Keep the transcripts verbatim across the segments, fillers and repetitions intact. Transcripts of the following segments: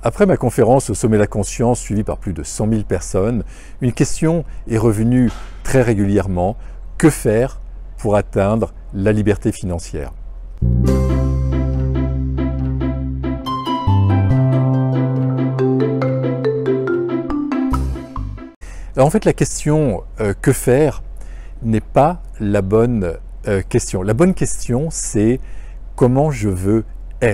Après ma conférence au Sommet de la Conscience, suivie par plus de cent mille personnes, une question est revenue très régulièrement. Que faire pour atteindre la liberté financière ? Alors en fait, la question euh, « que faire ?» n'est pas la bonne euh, question. La bonne question, c'est « comment je veux être ?»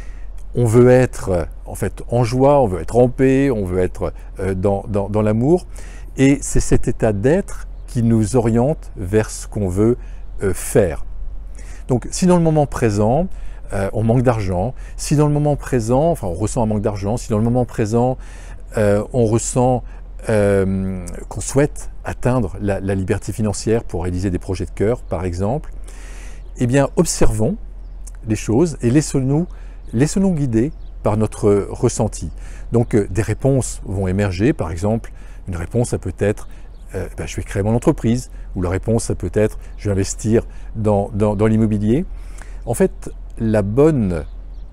On veut être en fait en joie, on veut être en paix, on veut être euh, dans, dans, dans l'amour. Et c'est cet état d'être qui nous oriente vers ce qu'on veut euh, faire. Donc si dans le moment présent, euh, on manque d'argent, si dans le moment présent, enfin on ressent un manque d'argent, si dans le moment présent, euh, on ressent euh, qu'on souhaite atteindre la, la liberté financière pour réaliser des projets de cœur, par exemple, eh bien observons les choses et laissons-nous laissons-nous guider par notre ressenti. Donc euh, des réponses vont émerger, par exemple, une réponse ça peut être euh, ben, je vais créer mon entreprise, ou la réponse ça peut être je vais investir dans, dans, dans l'immobilier. En fait, la bonne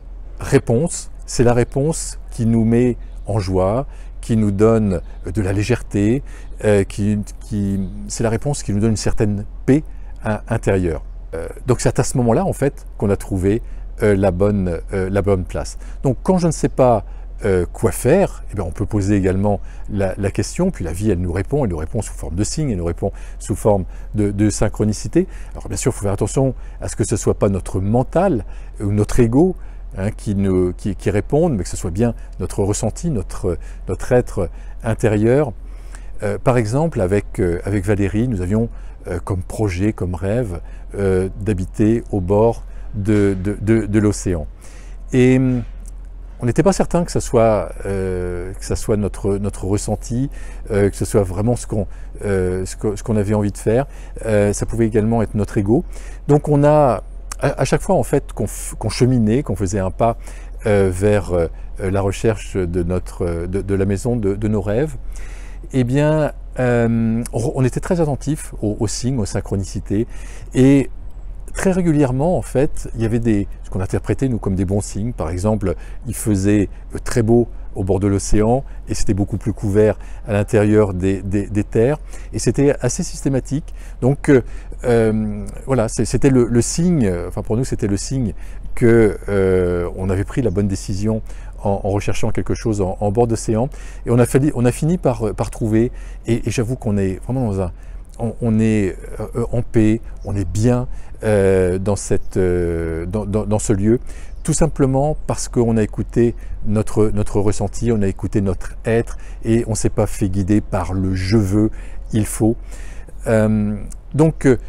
réponse, c'est la réponse qui nous met en joie, qui nous donne de la légèreté, euh, qui, qui, c'est la réponse qui nous donne une certaine paix à, intérieure. Euh, donc c'est à ce moment-là en fait qu'on a trouvé euh, la, bonne, euh, la bonne place. Donc quand je ne sais pas euh, quoi faire, eh bien, on peut poser également la, la question, puis la vie elle nous répond, elle nous répond sous forme de signes, elle nous répond sous forme de, de synchronicité. Alors bien sûr, il faut faire attention à ce que ce ne soit pas notre mental ou notre ego Hein, qui, nous, qui, qui répondent, mais que ce soit bien notre ressenti, notre, notre être intérieur. Euh, par exemple, avec, euh, avec Valérie, nous avions euh, comme projet, comme rêve, euh, d'habiter au bord de, de, de, de l'océan. Et on n'était pas certain que ce soit, euh, que ça soit notre, notre ressenti, euh, que ce soit vraiment ce qu'on euh, ce que, ce qu'on avait envie de faire. Euh, ça pouvait également être notre ego. Donc on a à chaque fois en fait qu'on qu'on cheminait, qu'on faisait un pas euh, vers euh, la recherche de, notre, de, de la maison de, de nos rêves, eh bien euh, on, on était très attentifs aux, aux signes, aux synchronicités, et très régulièrement en fait il y avait des, ce qu'on interprétait nous comme des bons signes. Par exemple, il faisait très beau au bord de l'océan et c'était beaucoup plus couvert à l'intérieur des, des, des terres, et c'était assez systématique. Donc euh, voilà, c'était le, le signe, enfin pour nous c'était le signe que euh, on avait pris la bonne décision en, en recherchant quelque chose en, en bord d'océan, et on a, fallu, on a fini par, par trouver, et, et j'avoue qu'on est vraiment dans un, on, on est euh, en paix, on est bien euh, dans, cette, euh, dans, dans, dans ce lieu, tout simplement parce qu'on a écouté notre, notre ressenti, on a écouté notre être, et on ne s'est pas fait guider par le « je veux »,« il faut ». Euh, donc, euh,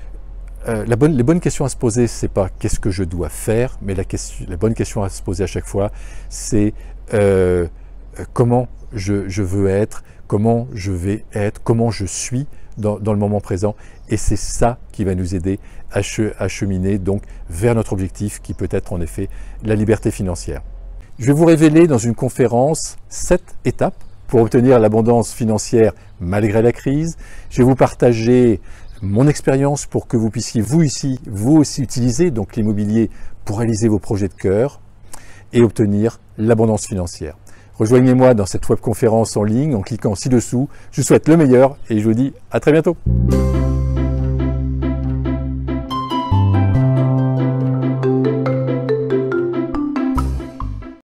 la bonne, les bonnes questions à se poser, c'est pas « qu'est-ce que je dois faire », mais la, question, la bonne question à se poser à chaque fois, c'est euh, « comment je, je veux être », comment je vais être, comment je suis dans, dans le moment présent. Et c'est ça qui va nous aider à, che, à cheminer donc vers notre objectif qui peut être en effet la liberté financière. Je vais vous révéler dans une conférence sept étapes pour obtenir l'abondance financière malgré la crise. Je vais vous partager mon expérience pour que vous puissiez vous ici, vous aussi utiliser donc l'immobilier pour réaliser vos projets de cœur et obtenir l'abondance financière. Rejoignez-moi dans cette webconférence en ligne en cliquant ci-dessous. Je vous souhaite le meilleur et je vous dis à très bientôt.